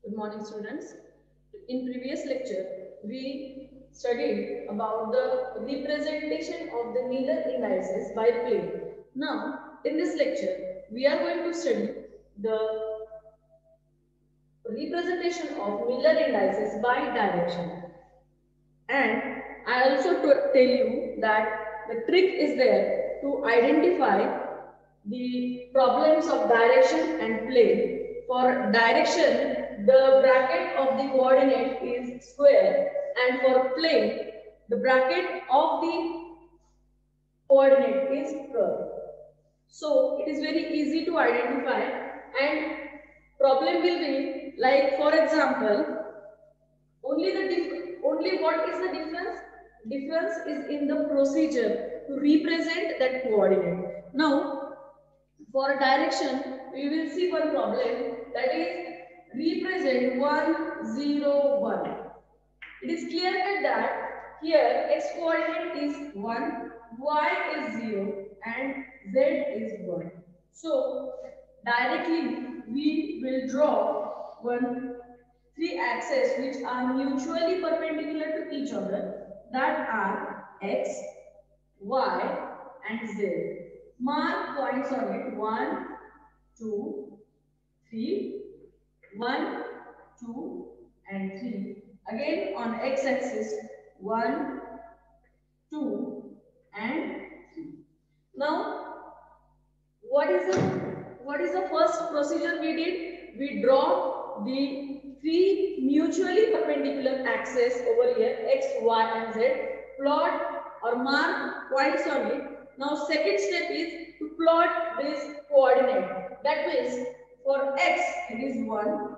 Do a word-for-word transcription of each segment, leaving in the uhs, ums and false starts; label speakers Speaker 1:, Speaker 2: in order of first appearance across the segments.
Speaker 1: Good morning, students. In previous lecture, we studied about the representation of the Miller indices by plane. Now, in this lecture, we are going to study the representation of Miller indices by direction. And I also tell you that the trick is there to identify the problems of direction and plane. For direction, the bracket of the coordinate is square, and for plane, the bracket of the coordinate is curve. So it is very easy to identify, and problem will be like, for example, only the only what is the difference? Difference is in the procedure to represent that coordinate. Now, for direction, we will see one problem, that is represent one, zero, one. It is clear cut that here x coordinate is one, y is zero, and z is one. So directly we will draw one three axes which are mutually perpendicular to each other, that are x, y, and z. Mark points on it one, two, three, one, two, and three. Again on x-axis one, two, and three. Now, what is the what is the first procedure we did? We draw the three mutually perpendicular axes over here, x, y, and z. Plot or mark points on it. Now, second step is to plot this coordinate. That means for x it is one,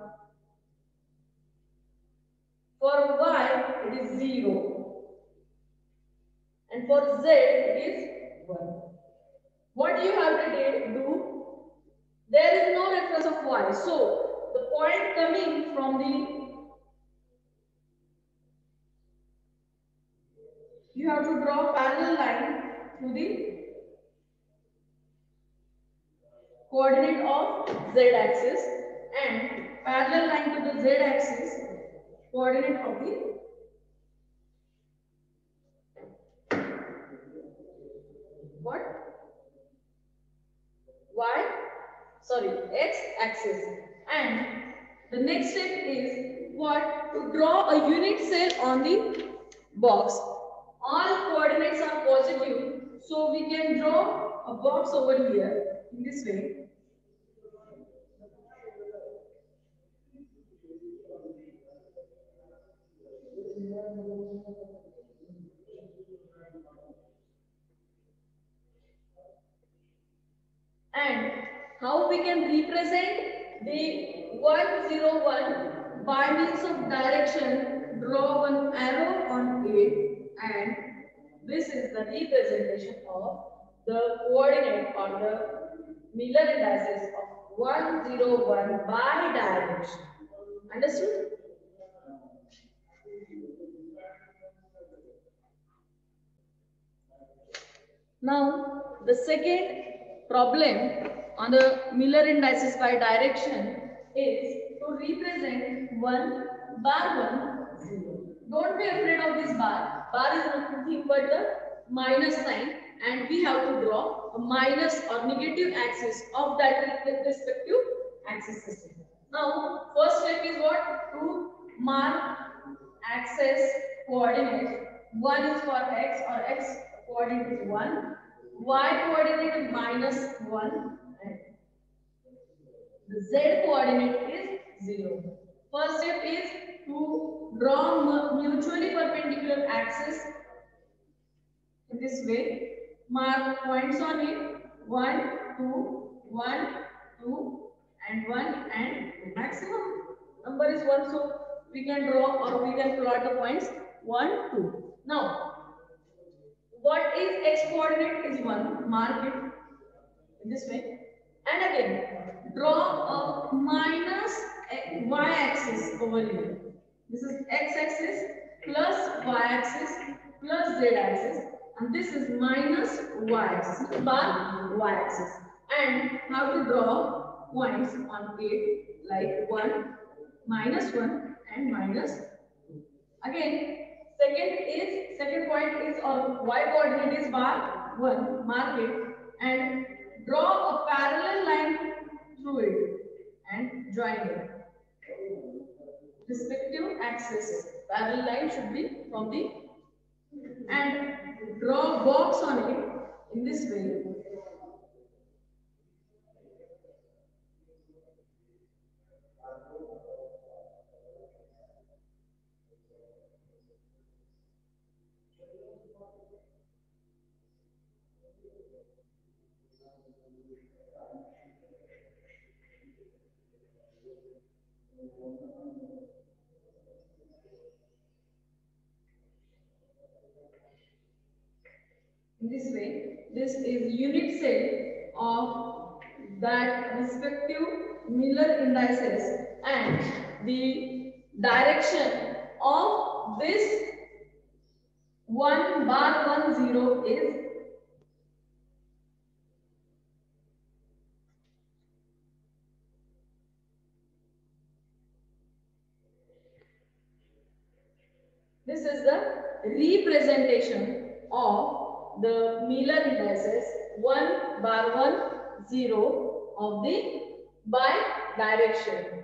Speaker 1: for y it is zero, and for z it is one. What you have to do? There is no reference of y. So the point coming from the you have to draw parallel line to the coordinate of z axis and parallel line to the z axis coordinate of the what? Y, sorry, x axis. And the next step is what? To draw a unit cell on the box. All coordinates are positive, so we can draw a box over here in this way. And how we can represent the one zero one by means of direction? Draw one arrow on it, and this is the representation of the coordinate or the Miller indices of one zero one by direction. Understood? Now, the second problem on the Miller indices by direction is to represent one bar one zero. Don't be afraid of this bar. Bar is nothing but the minus sign, and we have to draw a minus or negative axis of that respective axis system. Now, first step is what? To mark axis coordinates. One is for x, or x coordinate is one, y coordinate is minus one, and the z coordinate is zero. First step is to draw mutually perpendicular axis in this way. Mark points on it, one, two, one, two, and one, and maximum number is one, so we can draw or we can plot the points one, two. Now, what is x coordinate is one, mark it in this way, and again draw a minus y axis over here. This is x axis plus y axis plus z axis, and this is minus y axis, bar y axis, and how to draw points on it like one, minus one and minus two. Again, second is second point is or y coordinate is bar one, mark it and draw a parallel line through it and join it. Respective axis. Parallel line should be from the and draw a box on it in this way. In this way, this is unit cell of that respective Miller indices and the direction of this one bar one zero is this is the representation of the Miller indices one bar one zero of the by direction.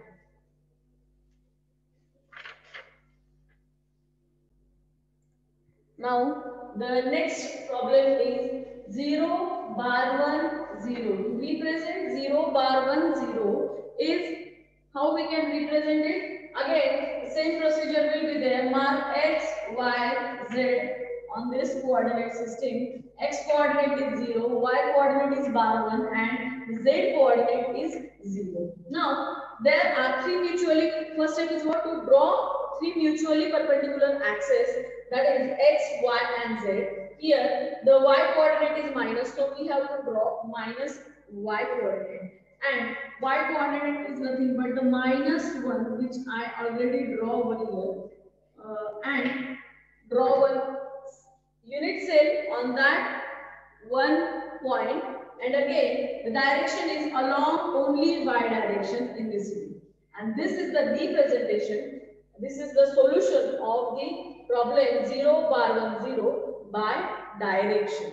Speaker 1: Now the next problem is zero bar one zero. To represent zero bar one zero is how we can represent it. Again, the same procedure will be there. Mark x, y, z on this coordinate system. X coordinate is zero, y coordinate is bar one, and z coordinate is zero. Now there are three mutually. First step is what to draw three mutually perpendicular axes. That is x, y and z. Here the y coordinate is minus, so we have to draw minus y coordinate. And y coordinate is nothing but the minus one, which I already draw over here. Uh, and draw one unit cell on that one point. And again, the direction is along only y direction in this way. And this is the representation. This is the solution of the problem zero bar one zero by direction.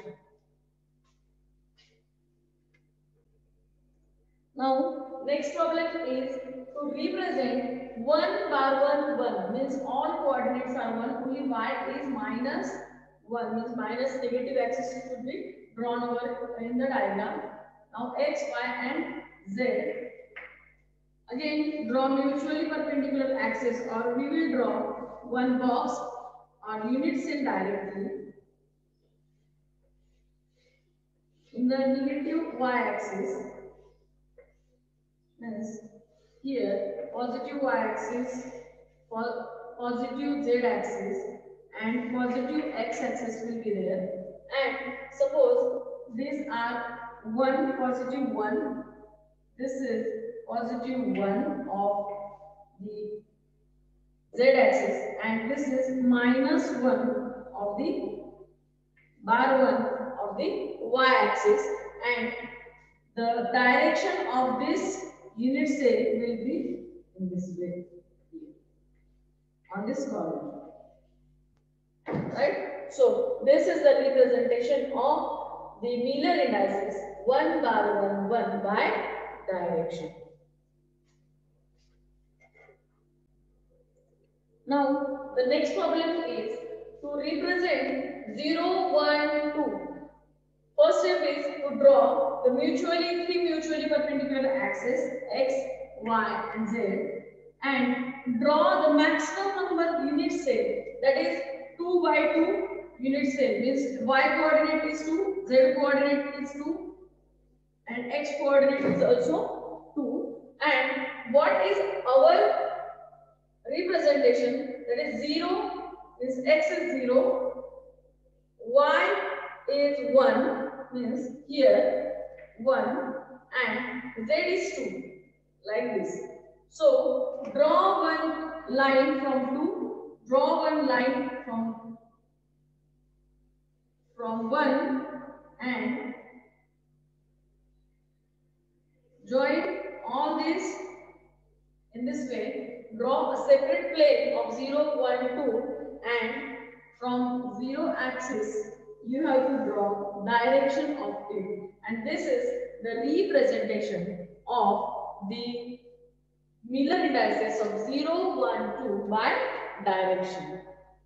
Speaker 1: Now, next problem is to represent one bar one one, means all coordinates are one, only y is minus one, means minus negative axis should be drawn over in the diagram. Now x, y and z. Again, draw mutually perpendicular axis, or we will draw one box or unit cell directly in the negative y-axis. Means here positive y-axis, positive z-axis, and positive x-axis will be there. And suppose these are one positive one. This is positive one of the z-axis, and this is minus one of the bar one of the y-axis, and the direction of this unit cell will be in this way on this column, right? So this is the representation of the Miller indices one bar one one by direction. Now the next problem is to represent zero, one, two. First step is to draw the mutually three mutually perpendicular axes x, y and z, and draw the maximum number unit cell, that is two by two unit cell, means y coordinate is two, z coordinate is two, and x coordinate is also two. And what is our representation? That is zero, is x is zero, y is one, means here one, and z is two, like this. So draw one line from two, draw one line from from one, and join all this in this way. draw a separate plane of zero, one, two, and from zero axis you have to draw direction of it, and this is the representation of the Miller indices of zero, one, two by direction.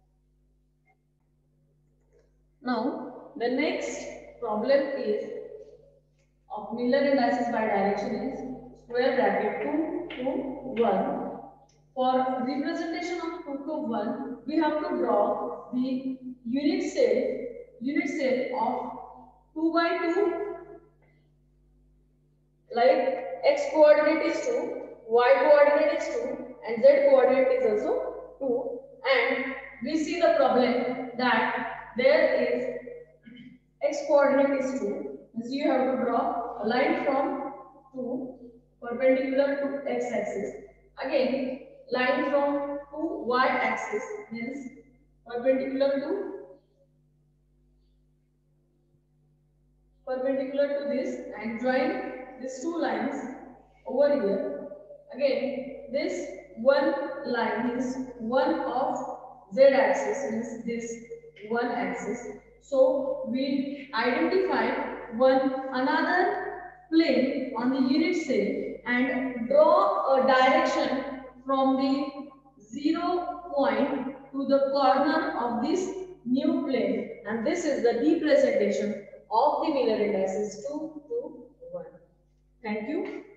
Speaker 1: Now the next problem is of Miller indices by direction is square bracket two to one. For representation of two to one, we have to draw the unit cell, unit cell of two by two, like x coordinate is two, y coordinate is two, and z coordinate is also two. And we see the problem that there is x coordinate is two, so you have to draw a line from two perpendicular to x axis. Again, line from to y axis means perpendicular to perpendicular to this, and join these two lines over here. Again, this one line is one of z axis means this one axis. So we identify one another plane on the unit cell and draw a direction from the zero point to the corner of this new plane, and this is the representation of the Miller indices two to one. Thank you.